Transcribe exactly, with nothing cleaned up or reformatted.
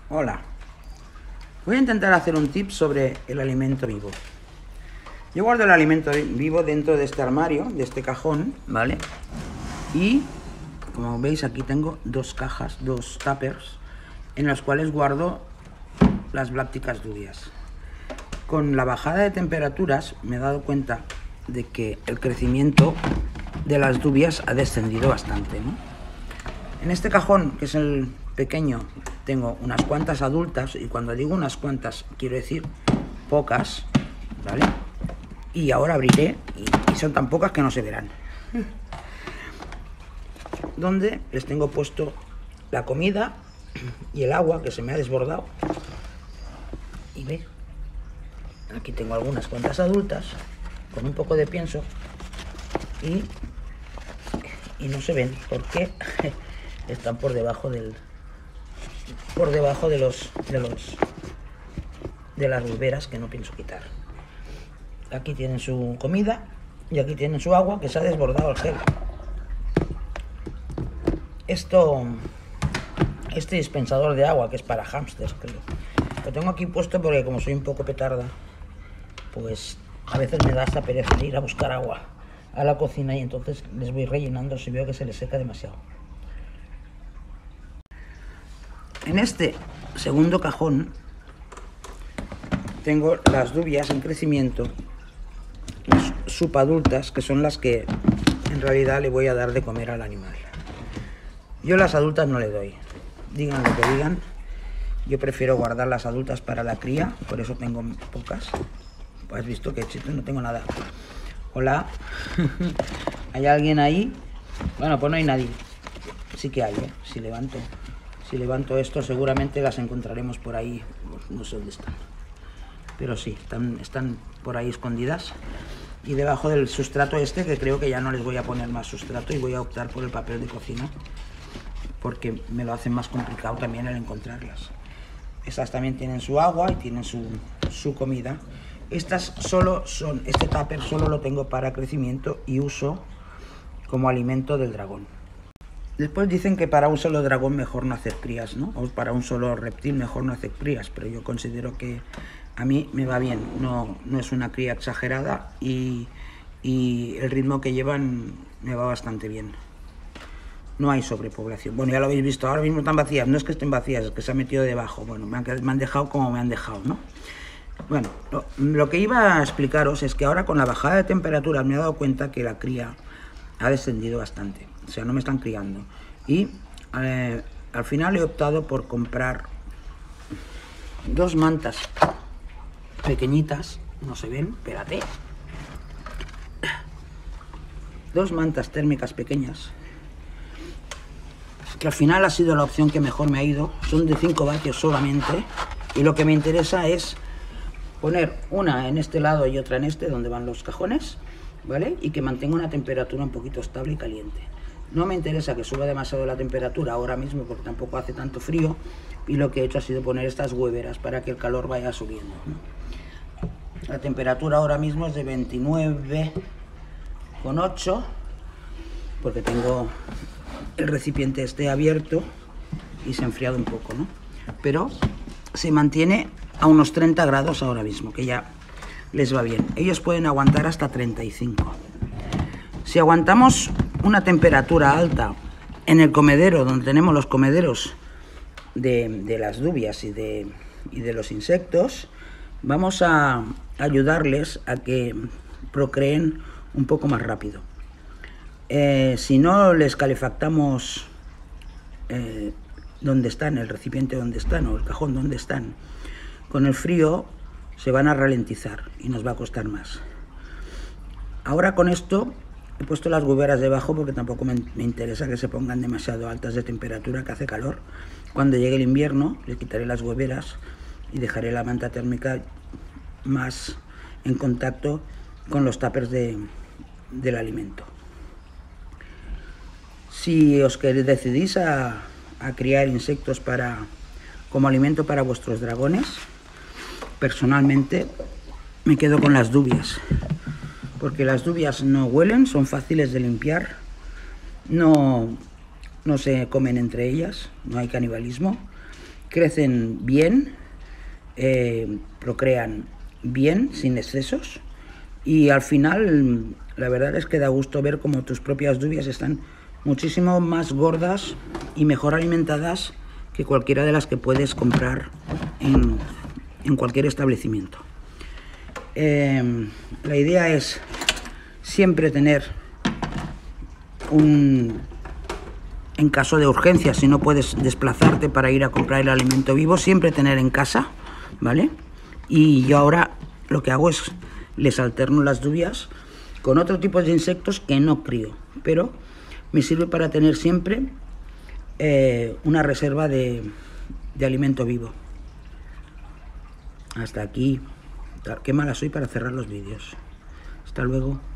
Hola, voy a intentar hacer un tip sobre el alimento vivo. Yo guardo el alimento vivo dentro de este armario, de este cajón, ¿vale? Y como veis aquí tengo dos cajas, dos tuppers, en los cuales guardo las blácticas dubias. Con la bajada de temperaturas me he dado cuenta de que el crecimiento de las dubias ha descendido bastante, ¿no? En este cajón, que es el pequeño, tengo unas cuantas adultas, y cuando digo unas cuantas quiero decir pocas, ¿vale? Y ahora abriré, y, y son tan pocas que no se verán. Donde les tengo puesto la comida y el agua que se me ha desbordado. Y ve, aquí tengo algunas cuantas adultas con un poco de pienso y, y no se ven porque están por debajo del por debajo de los de los de las riberas que no pienso quitar. Aquí tienen su comida y aquí tienen su agua que se ha desbordado el gel. Esto este dispensador de agua que es para hámsters, creo, lo tengo aquí puesto porque como soy un poco petarda, pues a veces me da esta pereza de ir a buscar agua a la cocina y entonces les voy rellenando si veo que se les seca demasiado. En este segundo cajón tengo las dubias en crecimiento, las subadultas, que son las que en realidad le voy a dar de comer al animal. Yo las adultas no le doy, digan lo que digan, yo prefiero guardar las adultas para la cría, por eso tengo pocas. Has visto que chiste, no tengo nada. Hola, ¿hay alguien ahí? Bueno, pues no hay nadie. Sí que hay, ¿eh? Si levanto, si levanto esto seguramente las encontraremos por ahí, no sé dónde están. Pero sí, están, están por ahí escondidas. Y debajo del sustrato este, que creo que ya no les voy a poner más sustrato y voy a optar por el papel de cocina, porque me lo hacen más complicado también el encontrarlas. Estas también tienen su agua y tienen su, su comida. Estas solo son, este tupper solo lo tengo para crecimiento y uso como alimento del dragón. Después dicen que para un solo dragón mejor no hacer crías, ¿no? O para un solo reptil mejor no hacer crías, pero yo considero que a mí me va bien, no, no es una cría exagerada y, y el ritmo que llevan me va bastante bien. No hay sobrepoblación. Bueno, ya lo habéis visto, ahora mismo están vacías, no es que estén vacías, es que se han metido debajo. Bueno, me han, me han dejado como me han dejado, ¿no? Bueno, lo, lo que iba a explicaros es que ahora con la bajada de temperaturas me he dado cuenta que la cría ha descendido bastante. O sea, no me están criando. Y eh, al final he optado por comprar dos mantas pequeñitas. No se ven, espérate. Dos mantas térmicas pequeñas, que al final ha sido la opción que mejor me ha ido. Son de cinco vatios solamente. Y lo que me interesa es poner una en este lado y otra en este, donde van los cajones, ¿vale? Y que mantenga una temperatura un poquito estable y caliente. No me interesa que suba demasiado la temperatura ahora mismo porque tampoco hace tanto frío, y lo que he hecho ha sido poner estas hueveras para que el calor vaya subiendo, ¿no? La temperatura ahora mismo es de veintinueve coma ocho porque tengo el recipiente este abierto y se ha enfriado un poco, ¿no? Pero se mantiene a unos treinta grados ahora mismo, que ya les va bien. Ellos pueden aguantar hasta treinta y cinco. Si aguantamos una temperatura alta en el comedero, donde tenemos los comederos de, de las dubias y de, y de los insectos, vamos a ayudarles a que procreen un poco más rápido. Eh, si no les calefactamos eh, donde están, el recipiente donde están o el cajón donde están, con el frío se van a ralentizar y nos va a costar más. Ahora con esto he puesto las hueveras debajo porque tampoco me, me interesa que se pongan demasiado altas de temperatura, que hace calor. Cuando llegue el invierno le quitaré las hueveras y dejaré la manta térmica más en contacto con los tuppers de, del alimento. Si os queréis, decidís a, a criar insectos para, como alimento para vuestros dragones, personalmente me quedo con las dubias, porque las dubias no huelen, son fáciles de limpiar, no, no se comen entre ellas, no hay canibalismo, crecen bien, eh, procrean bien, sin excesos, y al final la verdad es que da gusto ver cómo tus propias dubias están muchísimo más gordas y mejor alimentadas que cualquiera de las que puedes comprar en, en cualquier establecimiento. Eh, la idea es siempre tener un, en caso de urgencia, si no puedes desplazarte para ir a comprar el alimento vivo, siempre tener en casa, ¿vale? Y yo ahora lo que hago es les alterno las dubias con otro tipo de insectos que no crío, pero me sirve para tener siempre eh, una reserva de, de alimento vivo. Hasta aquí. Qué mala soy para cerrar los vídeos. Hasta luego.